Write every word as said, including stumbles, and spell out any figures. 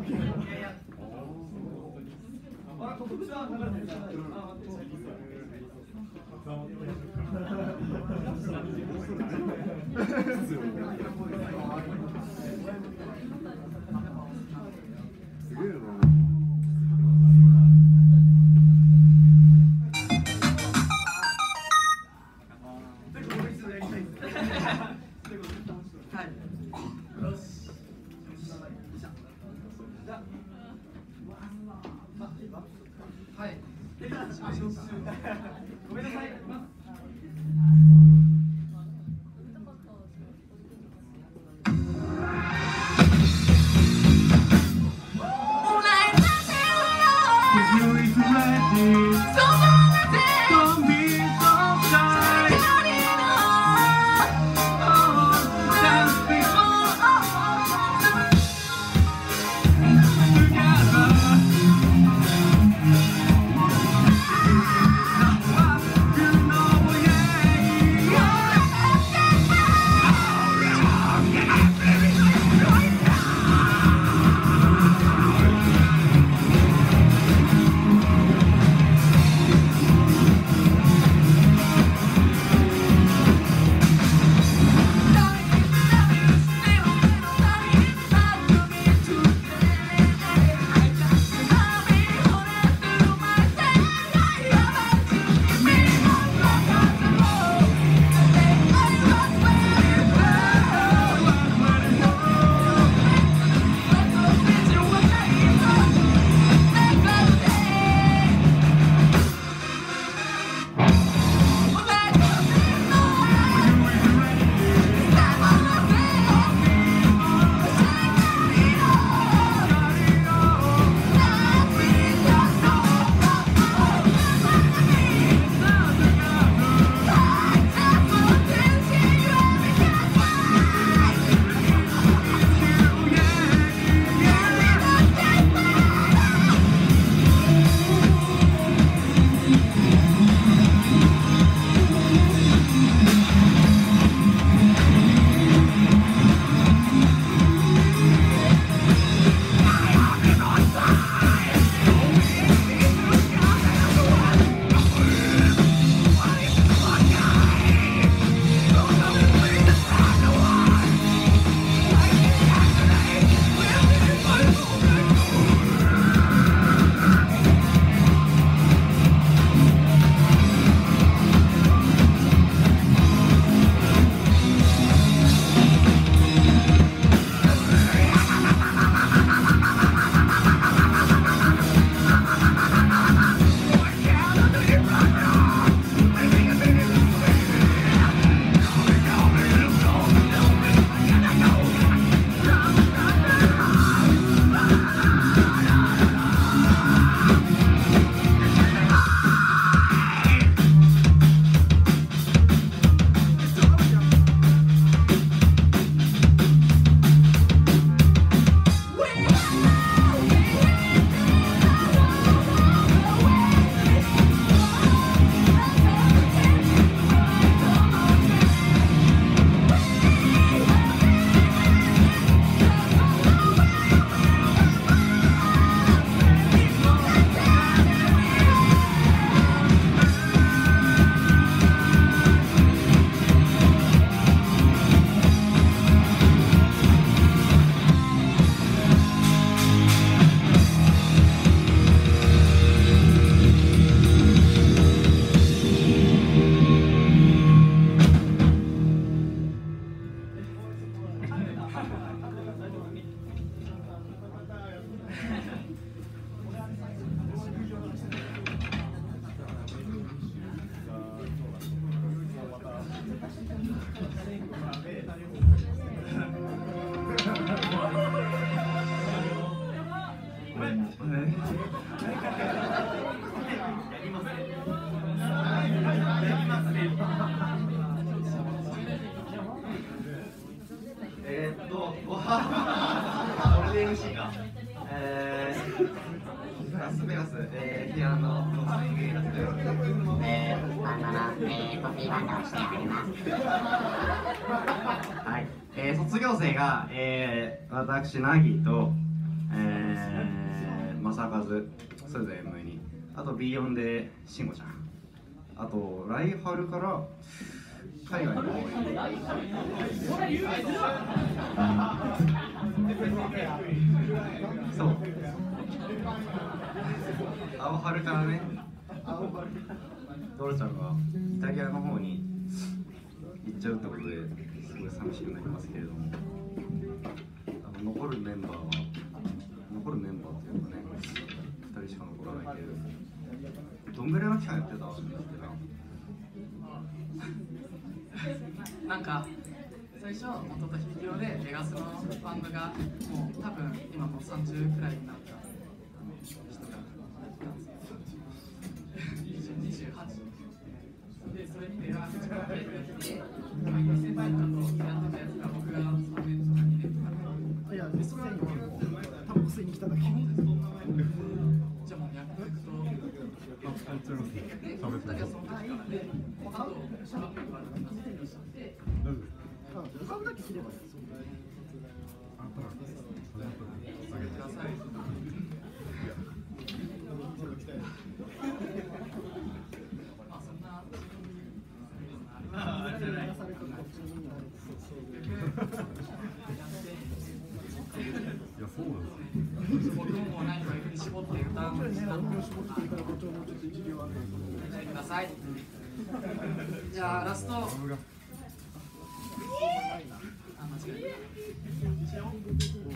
はい。ごめんなさい。えーっと、ゴールデン エムシー か。えー、ラスベガス、えー、ピアノ、ロスイングイラスベガス。 えー、バンドの、えー、コピーバンドをしております。 はい、えー、卒業生が、えー、私、ナギと、え正和、それぞれ エムに、あと ビーよん で慎吾ちゃん、あと来春から海外の方にそう青春からね、ドロちゃんがイタリアの方に行っちゃうってことですごい寂しくなりますけれども、あの残るメンバーは残るメンバーっていうかねふたりしか残らないけれども、どんぐらいの期間やってたんですけど、 なんか最初元と引き用でベガスのバンドがもう多分今もうさんじゅうくらいになった人がいたんですけどにじゅうはちでそれにベガスが入ってきて先輩とかとやってたやつが僕がさんねんとかにねんとかいや、それはタバコ吸いに来ただけ。 じゃあもう脈々とで僕たちはその時からねあとシャープがあるんだって言って買うだけ切ればいい。 下げてください。まあそんな。 いや、そうなんですよ。 僕ももう何かに絞って歌うのに何を絞っていいから、こっちももうちょっと一行ある。 してください。じゃあラスト。あ、間違えた。